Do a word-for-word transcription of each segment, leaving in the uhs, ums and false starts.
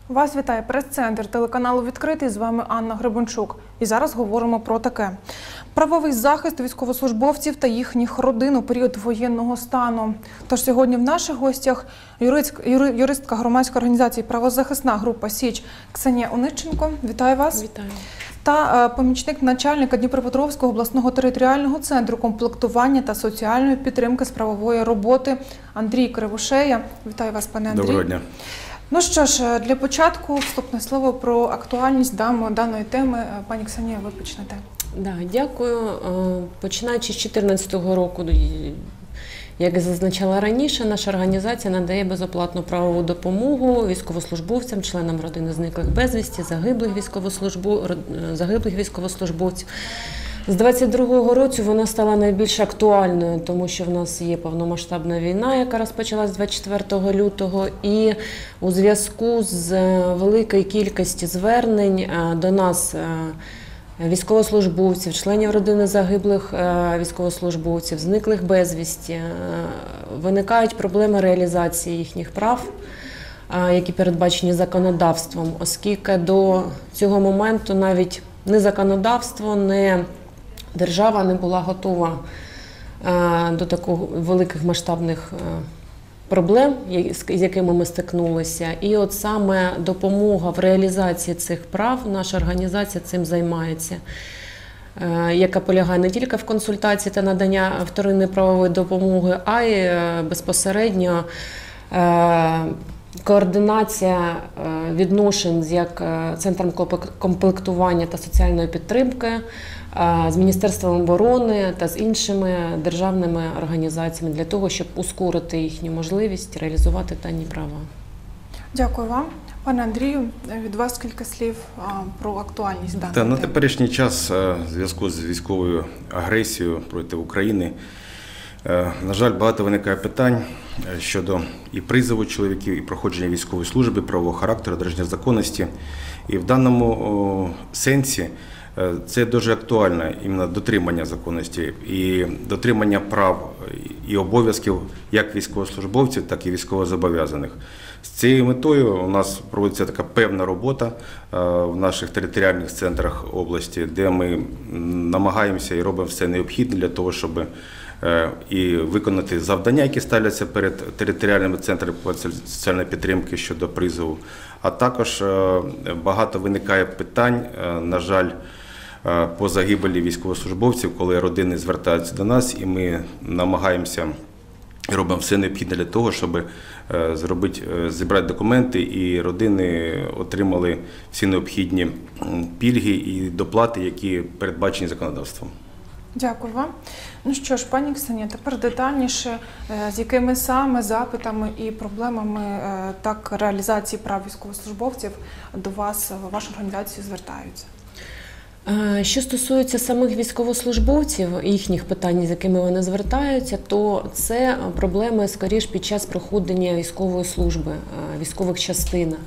Вас вітає прес-центр телеканалу «Відкритий». З вами Анна Гребенчук. І зараз говоримо про таке. Правовий захист військовослужбовців та їхніх родин у період воєнного стану. Тож сьогодні в наших гостях юристка громадської організації «Правозахисна група Січ» Ксенія Онищенко. Вітаю вас. Вітаю. Та помічник начальника Дніпропетровського обласного територіального центру комплектування та соціальної підтримки з правової роботи Андрій Кривошея. Вітаю вас, пане Андрій. Доброго дня. Ну що ж, для початку вступне слово про актуальність даної теми. Пані Ксенія, ви почнете. Да, дякую. Починаючи з дві тисячі чотирнадцятого року, як зазначала раніше, наша організація надає безоплатну правову допомогу військовослужбовцям, членам родини зниклих безвісті, загиблих військовослужбов... загиблих військовослужбовців. З двадцять другого року вона стала найбільш актуальною, тому що в нас є повномасштабна війна, яка розпочалась двадцять четвертого лютого, і у зв'язку з великою кількістю звернень до нас військовослужбовців, членів родини загиблих військовослужбовців, зниклих безвісті, виникають проблеми реалізації їхніх прав, які передбачені законодавством, оскільки до цього моменту навіть не законодавство, не держава не була готова до таких великих масштабних проблем, з якими ми стикнулися. І от саме допомога в реалізації цих прав, наша організація цим займається, яка полягає не тільки в консультації та надання вторинної правової допомоги, а й безпосередньо координація відношень з як Центром комплектування та соціальної підтримки, з Міністерством оборони та з іншими державними організаціями для того, щоб ускорити їхню можливість реалізувати дані права. Дякую вам. Пане Андрію, від вас кілька слів про актуальність даної Та, теми. на теперішній час в зв'язку з військовою агресією проти України, на жаль, багато виникає питань щодо і призову чоловіків, і проходження військової служби, правового характеру, дорожньої законності. І в даному сенсі це дуже актуально, іменно дотримання законності і дотримання прав і обов'язків як військовослужбовців, так і військовозобов'язаних. З цією метою у нас проводиться така певна робота в наших територіальних центрах області, де ми намагаємося і робимо все необхідне для того, щоб і виконати завдання, які ставляться перед територіальними центрами соціальної підтримки щодо призову. А також багато виникає питань, на жаль, по загибелі військовослужбовців, коли родини звертаються до нас, і ми намагаємося і робимо все необхідне для того, щоб зробити, зібрати документи, і родини отримали всі необхідні пільги і доплати, які передбачені законодавством. Дякую вам. Ну що ж, пані Ксенія, тепер детальніше, з якими саме запитами і проблемами так реалізації прав військовослужбовців до вас, в вашу організацію звертаються? Що стосується самих військовослужбовців, їхніх питань, з якими вони звертаються, то це проблеми, скоріш, під час проходження військової служби, військових частинах.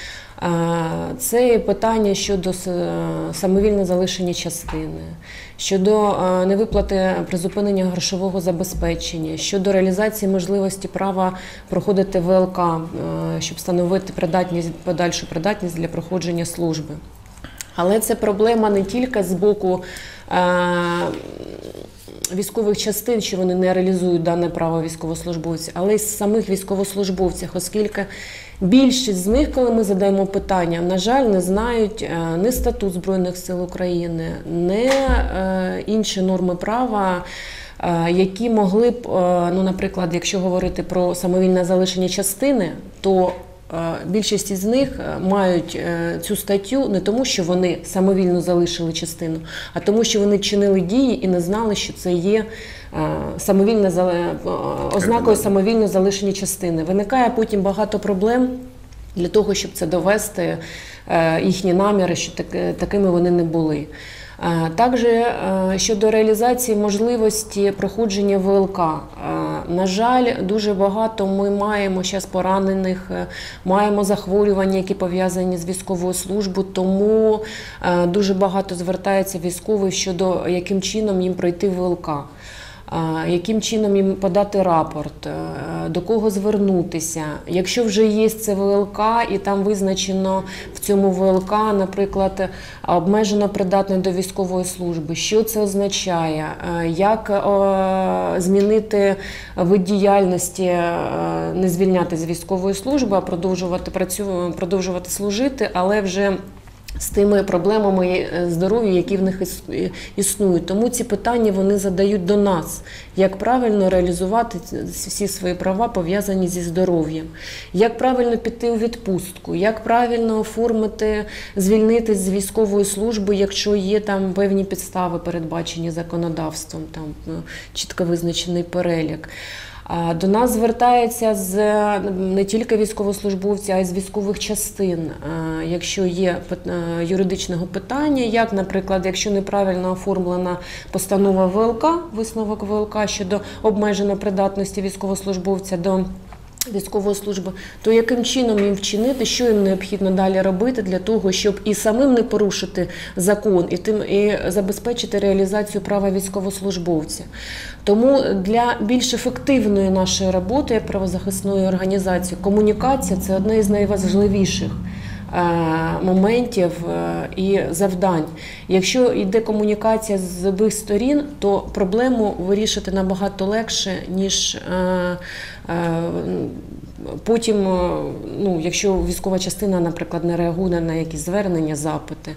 Це питання щодо самовільно залишення частини, щодо невиплати призупинення грошового забезпечення, щодо реалізації можливості права проходити В Л К, щоб встановити придатність, подальшу придатність для проходження служби. Але це проблема не тільки з боку військових частин, що вони не реалізують дане право військовослужбовців, але й з самих військовослужбовців, оскільки більшість з них, коли ми задаємо питання, на жаль, не знають ні статут Збройних сил України, ні інші норми права, які могли б, ну, наприклад, якщо говорити про самовільне залишення частини, то більшість із них мають цю статтю не тому, що вони самовільно залишили частину, а тому, що вони вчинили дії і не знали, що це є самовільне, ознакою самовільно залишення частини. Виникає потім багато проблем для того, щоб це довести, їхні наміри, що такими вони не були. Також щодо реалізації можливості проходження В Л К. На жаль, дуже багато ми маємо зараз поранених, маємо захворювання, які пов'язані з військовою службою, тому дуже багато звертається військових щодо яким чином їм пройти В Л К. яким чином їм подати рапорт, до кого звернутися. Якщо вже є це В Л К і там визначено в цьому В Л К, наприклад, обмежено придатний до військової служби, що це означає, як змінити вид діяльності, не звільняти з військової служби, а продовжувати працювати, продовжувати служити, але вже з тими проблемами здоров'я, які в них існують. Тому ці питання вони задають до нас, як правильно реалізувати всі свої права, пов'язані зі здоров'ям, як правильно піти у відпустку, як правильно оформити, звільнитись з військової служби, якщо є там певні підстави, передбачені законодавством, там чітко визначений перелік. До нас звертаються з не тільки військовослужбовці, а й з військових частин, якщо є юридичного питання, як, наприклад, якщо неправильно оформлена постанова В Л К, висновок В Л К щодо обмеженої придатності військовослужбовця до військової служби, то яким чином їм вчинити, що їм необхідно далі робити для того, щоб і самим не порушити закон, і тим і забезпечити реалізацію права військовослужбовця. Тому для більш ефективної нашої роботи, як правозахисної організації, комунікація – це одне із найважливіших моментів і завдань. Якщо йде комунікація з обох сторін, то проблему вирішити набагато легше, ніж потім, ну, якщо військова частина, наприклад, не реагує на якісь звернення, запити.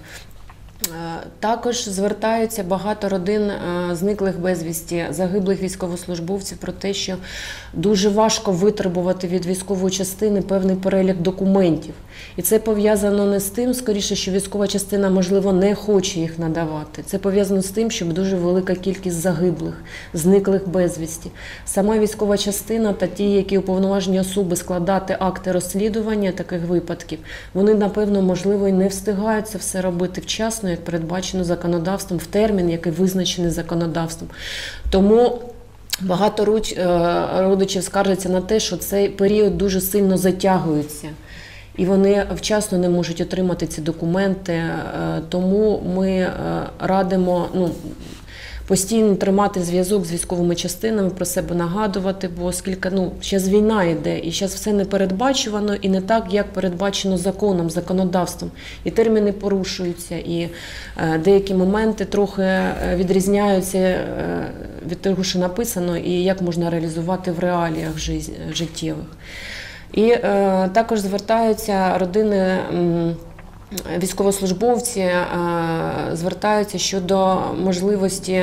Також звертаються багато родин зниклих безвісті, загиблих військовослужбовців про те, що дуже важко витребувати від військової частини певний перелік документів. І це пов'язано не з тим, скоріше, що військова частина, можливо, не хоче їх надавати. Це пов'язано з тим, що дуже велика кількість загиблих, зниклих безвісті. Сама військова частина та ті, які уповноважені особи складати акти розслідування таких випадків, вони, напевно, можливо, і не встигають це все робити вчасно, як передбачено законодавством, в термін, який визначений законодавством. Тому багато родичів скаржаться на те, що цей період дуже сильно затягується. І вони вчасно не можуть отримати ці документи, тому ми радимо, ну, постійно тримати зв'язок з військовими частинами, про себе нагадувати, бо оскільки, ну, зараз війна йде, і зараз все не передбачувано і не так, як передбачено законом, законодавством. І терміни порушуються, і деякі моменти трохи відрізняються від того, що написано, і як можна реалізувати в реаліях життєвих. І е, також звертаються родини, м, військовослужбовці, е, звертаються щодо можливості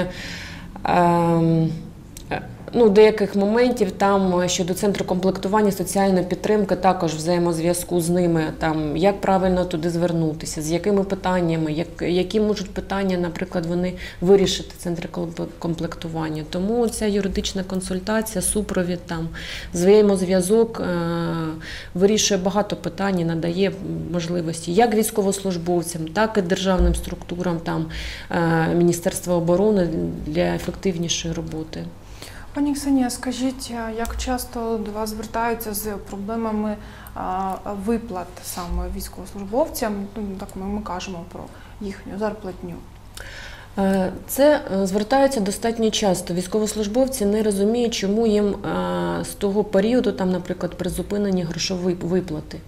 е, ну, деяких моментів там щодо центру комплектування соціальної підтримки, також взаємозв'язку з ними, там, як правильно туди звернутися, з якими питаннями, як, які можуть питання, наприклад, вони вирішити центри комплектування. Тому ця юридична консультація, супровід, там, взаємозв'язок е, вирішує багато питань і надає можливості як військовослужбовцям, так і державним структурам, там, е, Міністерства оборони для ефективнішої роботи. Пані Ксенія, скажіть, як часто до вас звертаються з проблемами виплат саме військовослужбовцям, так ми кажемо про їхню зарплатню? Це звертаються достатньо часто. Військовослужбовці не розуміють, чому їм з того періоду, там, наприклад, призупинені грошові виплати.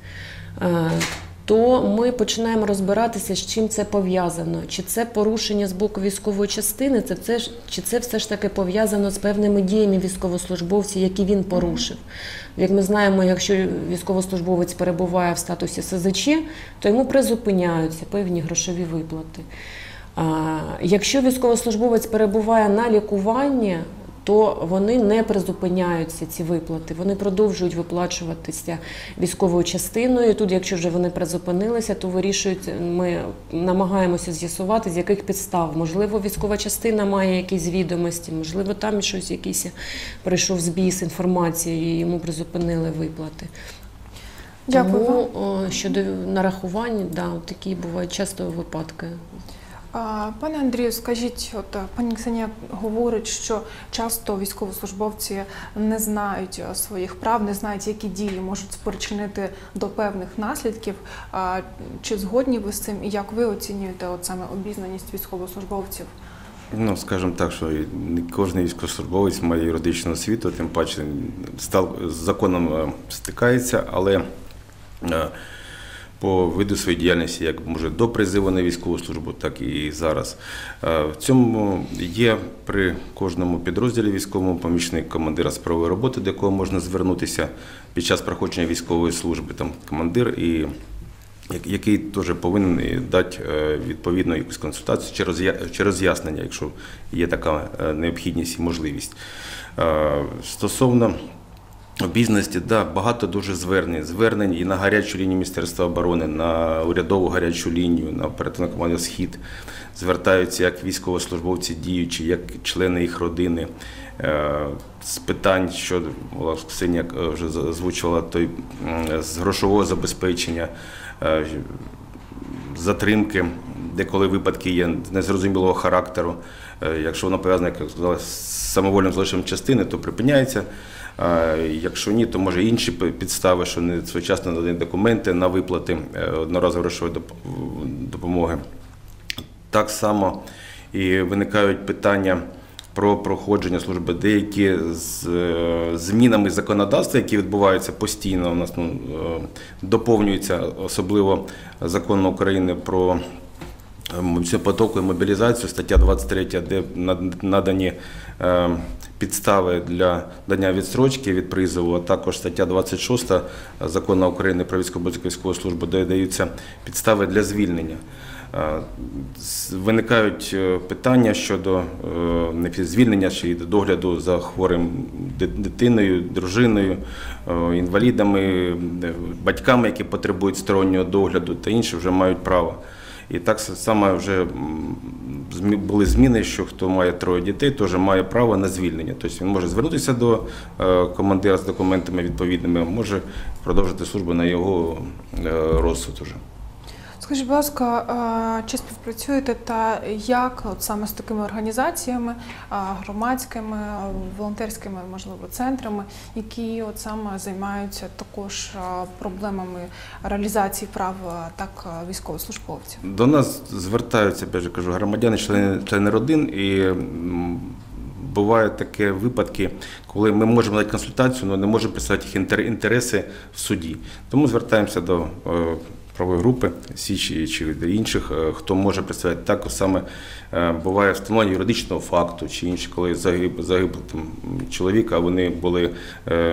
То ми починаємо розбиратися, з чим це пов'язано. Чи це порушення з боку військової частини, це, це, чи це все ж таки пов'язано з певними діями військовослужбовця, які він порушив. Як ми знаємо, якщо військовослужбовець перебуває в статусі С З Ч, то йому призупиняються певні грошові виплати. А якщо військовослужбовець перебуває на лікуванні, то вони не призупиняються, ці виплати, вони продовжують виплачуватися військовою частиною. Тут, якщо вже вони призупинилися, то вирішують, ми намагаємося з'ясувати, з яких підстав. Можливо, військова частина має якісь відомості, можливо, там щось якийсь прийшов збій з інформацією і йому призупинили виплати. Дякую. Тому щодо нарахувань, да, такі бувають часто випадки. Пане Андрію, скажіть, от пані Ксенія говорить, що часто військовослужбовці не знають своїх прав, не знають, які дії можуть спричинити до певних наслідків. Чи згодні ви з цим і як ви оцінюєте от саме обізнаність військовослужбовців? Ну, скажімо так, що не кожен військовослужбовець має юридичну освіту, тим паче з законом стикається, але по виду своєї діяльності, як може до призиву на військову службу, так і зараз. В цьому є при кожному підрозділі військовому помічник командира з правової роботи, до якого можна звернутися під час проходження військової служби. Там командир, і який теж повинен дати відповідну якусь консультацію чи роз'яснення, якщо є така необхідність і можливість. Стосовно обізнаності, да, багато дуже звернень. Звернень і на гарячу лінію Міністерства оборони, на урядову гарячу лінію, на оперативну команду «Схід». Звертаються як військовослужбовці діючі, як члени їх родини. З питань, що Ксенія вже озвучувала, той, з грошового забезпечення, затримки, деколи випадки є незрозумілого характеру. Якщо вона пов'язана, як сказала, з самовольним залишенням частини, то припиняється. Якщо ні, то може інші підстави, що не своєчасно надані документи на виплати одноразової грошової допомоги. Так само і виникають питання про проходження служби, деякі з змінами законодавства, які відбуваються постійно, у нас ну, доповнюються, особливо Законом України про потоку і мобілізацію, стаття двадцять три, де надані підстави для надання відстрочки від призову, а також стаття двадцять шість Закону України про військово-військову службу, де даються підстави для звільнення. Виникають питання щодо звільнення чи догляду за хворим дитиною, дружиною, інвалідами, батьками, які потребують стороннього догляду, та інші вже мають право. І так само вже були зміни, що хто має троє дітей, теж має право на звільнення. Тобто він може звернутися до командира з документами відповідними, може продовжити службу на його розсуд уже. Скажіть, будь ласка, чи співпрацюєте та як от саме з такими організаціями, громадськими, волонтерськими, можливо, центрами, які от саме займаються також проблемами реалізації прав так військовослужбовців? До нас звертаються, я ж кажу, громадяни, члени, члени родин, і бувають такі випадки, коли ми можемо дати консультацію, але не можемо представити їх інтереси в суді. Тому звертаємося до правової групи, Січі чи інших, хто може представляти. Також саме буває встановлення юридичного факту, чи інші, коли загиб, загиб там, чоловіка, а вони були е,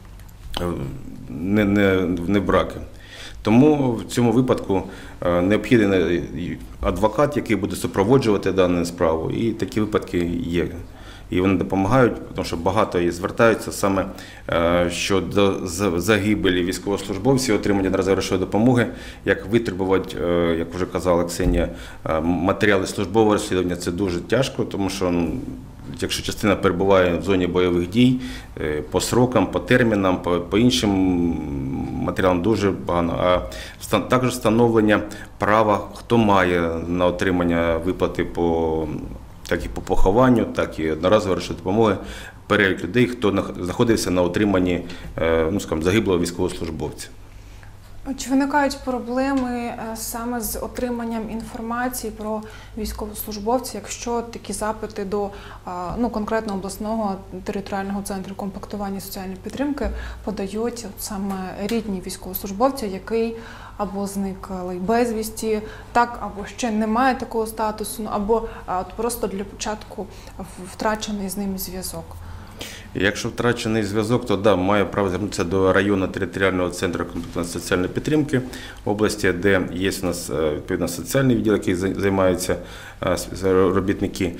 не, не, не браки. Тому в цьому випадку необхідний адвокат, який буде супроводжувати дану справу, і такі випадки є. І вони допомагають, тому що багато і звертаються саме щодо загибелі військовослужбовців, отримання одноразової грошової допомоги, як витребувати, як вже казала Ксенія, матеріали службового розслідування. Це дуже тяжко, тому що якщо частина перебуває в зоні бойових дій, по срокам, по термінам, по, по іншим матеріалам дуже погано. А також встановлення права, хто має на отримання виплати по так і по похованню, так і одноразової грошової допомоги, перелік людей, хто знаходився на отриманні, ну, скажімо, загиблого військовослужбовця. Чи виникають проблеми саме з отриманням інформації про військовослужбовців, якщо такі запити до ну, конкретно обласного територіального центру комплектування і соціальної підтримки подають от саме рідні військовослужбовця, який або зникли безвісті, так, або ще не має такого статусу, або от просто для початку втрачений з ним зв'язок? Якщо втрачений зв'язок, то да, має право звернутися до районного територіального центру комплектування соціальної підтримки області, де є у нас відповідно соціальний відділ, який займаються робітники,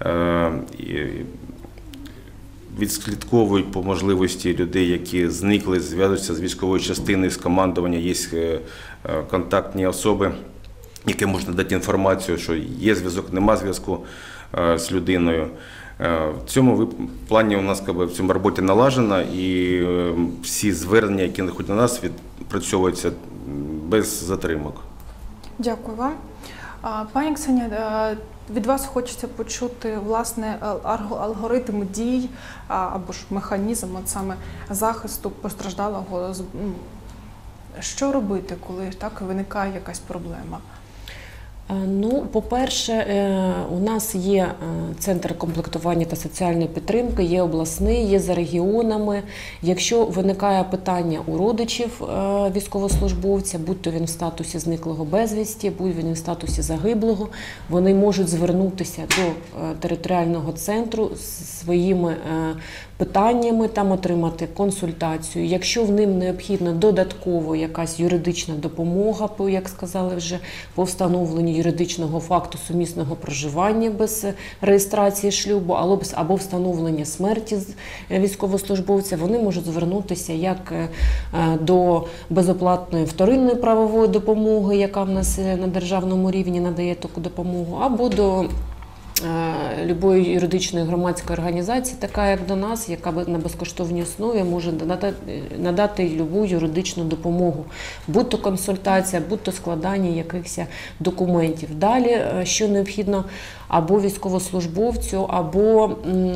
відслідковують по можливості людей, які зникли, зв'язуються з військовою частиною, з командування, є контактні особи, які можуть дати інформацію, що є зв'язок, нема зв'язку з людиною. В цьому плані у нас в цьому роботі налажена, і всі звернення, які надходять на нас, відпрацьовуються без затримок. Дякую вам. Пані Ксенія, від вас хочеться почути, власне, алгоритм дій або ж механізм от саме захисту постраждалого. Що робити, коли так виникає якась проблема? Ну, по-перше, у нас є центр комплектування та соціальної підтримки, є обласний, є за регіонами. Якщо виникає питання у родичів військовослужбовця, будь-то він в статусі зниклого безвісті, будь він в статусі загиблого, вони можуть звернутися до територіального центру з своїми питаннями, там отримати консультацію. Якщо в ним необхідна додатково якась юридична допомога, як сказали вже, по встановленню юридичного факту сумісного проживання без реєстрації шлюбу або встановлення смерті військовослужбовця, вони можуть звернутися як до безоплатної вторинної правової допомоги, яка в нас на державному рівні надає таку допомогу, або до любої юридичної громадської організації, така як до нас, яка на безкоштовній основі може надати любу юридичну допомогу, будь-то консультація, будь-то складання якихось документів. Далі, що необхідно або військовослужбовцю, або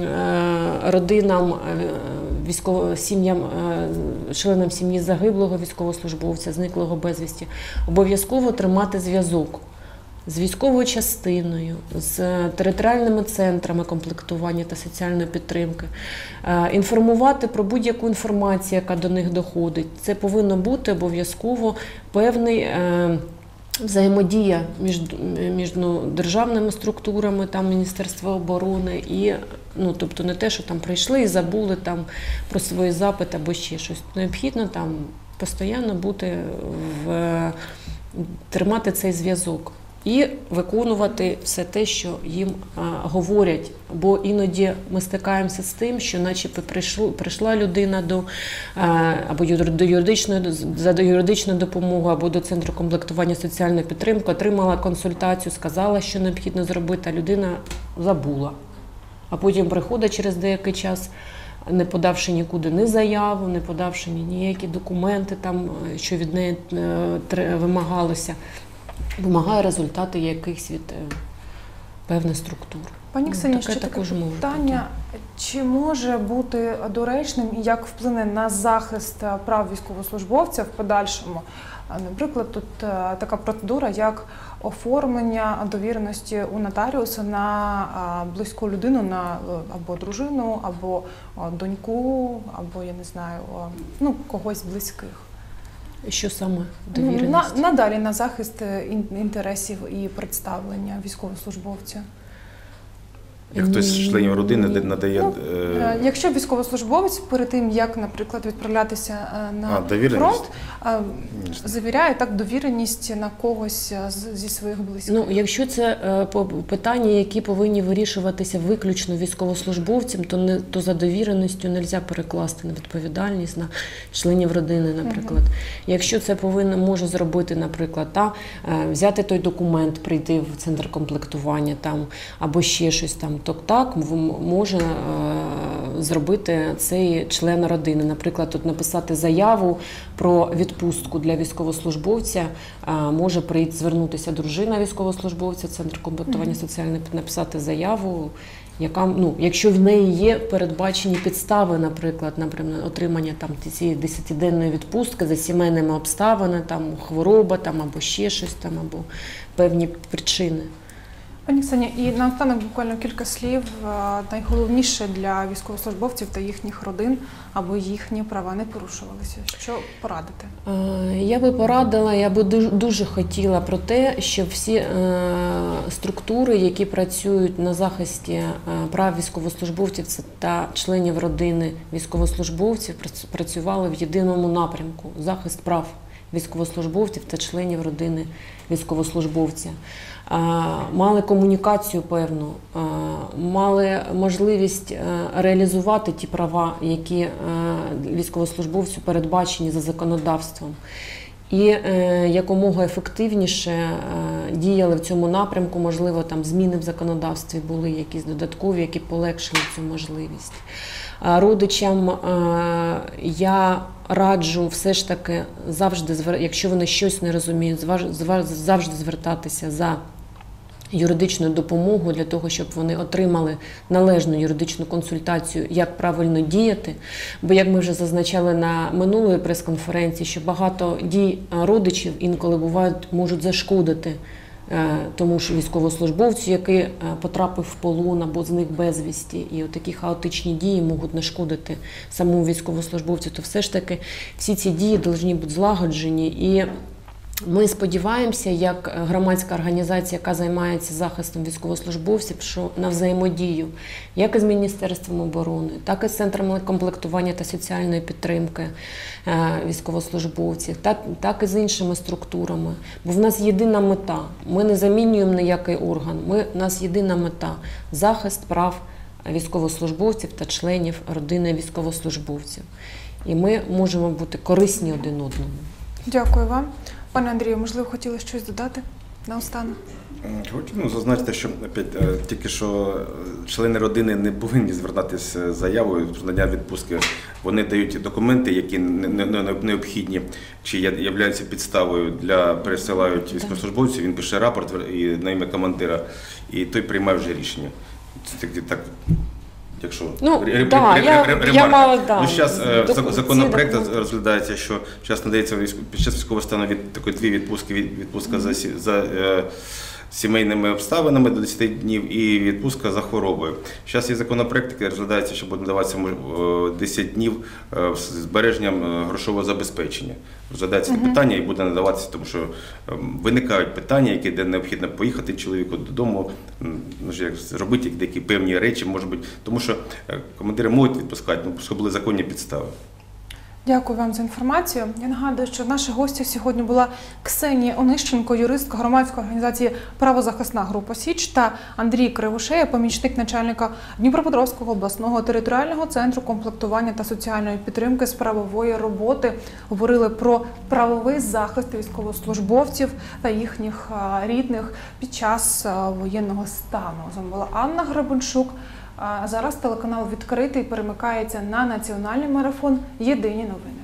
родинам, військово, сім'ям, членам сім'ї загиблого військовослужбовця, зниклого безвісті, обов'язково тримати зв'язок з військовою частиною, з територіальними центрами комплектування та соціальної підтримки, інформувати про будь-яку інформацію, яка до них доходить. Це повинно бути обов'язково певний взаємодія між, між ну, державними структурами, там, Міністерства оборони, і, ну, тобто не те, що там прийшли і забули там про свої запити або ще щось. Необхідно там постійно бути в, тримати цей зв'язок і виконувати все те, що їм а, говорять. Бо іноді ми стикаємося з тим, що начебто прийшло, прийшла людина до, а, або до юридичної, за до юридичної допомоги, або до Центру комплектування соціальної підтримки, отримала консультацію, сказала, що необхідно зробити, а людина забула. А потім приходить через деякий час, не подавши нікуди ні заяву, не подавши ніякі документи, там, що від неї вимагалося, вимагає результати якихось від певних структур. Пані Ксенія, ну, ще таке також питання. Чи може бути доречним і як вплине на захист прав військовослужбовця в подальшому? Наприклад, тут така процедура, як оформлення довіреності у нотаріуса на близьку людину, на або дружину, або доньку, або, я не знаю, ну, когось з близьких. Що саме довіреність? На, надалі на захист інтересів і представлення військовослужбовця. Як хтось з членів родини надає... Ну, е... Якщо військовослужбовець перед тим, як, наприклад, відправлятися на а, фронт, завіряє так довіреність на когось зі своїх близьких. Ну, якщо це питання, які повинні вирішуватися виключно військовослужбовцям, то, не, то за довіреністю не можна перекласти на відповідальність на членів родини, наприклад. Угу. Якщо це повинно, може зробити, наприклад, та, взяти той документ, прийти в центр комплектування там, або ще щось там, то так може е, зробити цей член родини. Наприклад, тут написати заяву про відпустку для військовослужбовця, е, може прийти, звернутися дружина військовослужбовця, Центр комплектування соціальної, написати заяву, яка, ну, якщо в неї є передбачені підстави, наприклад, наприклад отримання там, цієї десятиденної відпустки за сімейними обставинами, там, хвороба там, або ще щось, там, або певні причини. Пані Ксенія, і наостанок буквально кілька слів. Найголовніше для військовослужбовців та їхніх родин, аби їхні права не порушувалися. Що порадити? Я би порадила, я би дуже хотіла про те, щоб всі структури, які працюють на захисті прав військовослужбовців та членів родини військовослужбовців, працювали в єдиному напрямку – захист прав військовослужбовців та членів родини військовослужбовця. Мали комунікацію певну, мали можливість реалізувати ті права, які військовослужбовцю передбачені за законодавством. І якомога ефективніше діяли в цьому напрямку, можливо, там зміни в законодавстві були якісь додаткові, які полегшили цю можливість. Родичам я раджу все ж таки завжди, якщо вони щось не розуміють, завжди звертатися за юридичною допомогою для того, щоб вони отримали належну юридичну консультацію, як правильно діяти. Бо, як ми вже зазначали на минулої прес-конференції, що багато дій родичів інколи бувають, можуть зашкодити тому що військовослужбовцю, який потрапив в полон або зник безвісті, і такі хаотичні дії можуть нашкодити самому військовослужбовцю, то все ж таки всі ці дії повинні бути злагоджені. І ми сподіваємося, як громадська організація, яка займається захистом військовослужбовців, що на взаємодію як із Міністерством оборони, так і з Центром комплектування та соціальної підтримки військовослужбовців, так, так і з іншими структурами. Бо в нас єдина мета. Ми не замінюємо ніякий орган. Ми, у нас єдина мета – захист прав військовослужбовців та членів родини військовослужбовців. І ми можемо бути корисні один одному. Дякую вам. Пане Андрію, можливо, хотіли щось додати наостанок? Хочу ну, зазначити, що опять, тільки що члени родини не повинні звертатися з заявою про надання відпустки. Вони дають документи, які необхідні, чи являються підставою для пересилають військовослужбовців. Він пише рапорт і на ім'я командира, і той приймає вже рішення. Це так, так якщо ну, ре, да, ре, я, ре, я мала, да, ну, зараз док, законопроект розглядається, що зараз надається під час військового стану від такої дві відпустки, від, відпустка mm -hmm. за, за е, сімейними обставинами до десяти днів і відпустка за хворобою. Зараз є законопроект, який розглядається, що буде надаватися десять днів з збереженням грошового забезпечення. Розглядається mm-hmm. питання і буде надаватися, тому що виникають питання, які де необхідно поїхати чоловіку додому, ну, як робити деякі певні речі, може бути, тому що командири можуть відпускати, ну, щоб були законні підстави. Дякую вам за інформацію. Я нагадую, що в наших гостях сьогодні була Ксенія Онищенко, юристка громадської організації «Правозахисна група Січ» та Андрій Кривошея, помічник начальника Дніпропетровського обласного територіального центру комплектування та соціальної підтримки з правової роботи. Говорили про правовий захист військовослужбовців та їхніх рідних під час воєнного стану. З вами була Анна Гребенчук. А зараз телеканал «Відкритий» перемикається на національний марафон «Єдині новини».